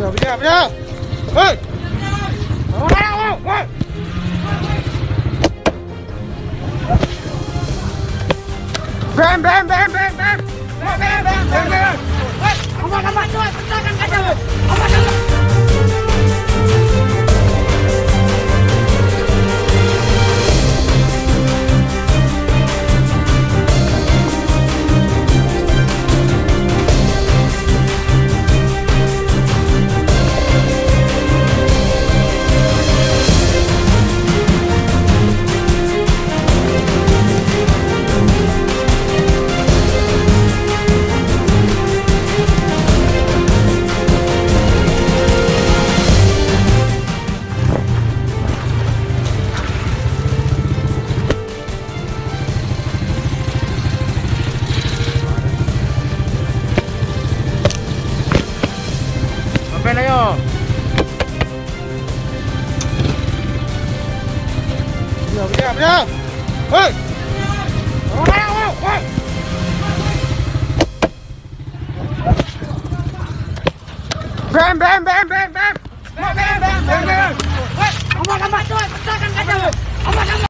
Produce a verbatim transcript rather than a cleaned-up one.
Berjaya, berjaya. Hei. Bam, bam, bam, bam, bam. Bam, bam, bam, bam, bam. Amat, amat, tuan, pertahankan kaca. Amat, amat. Main ayo. Berjaya, berjaya. Hei. Bam, bam, bam, bam, bam. Bam, bam, bam, bam, bam. Amat, amat, tuan, pertahankan kaca. Amat, amat.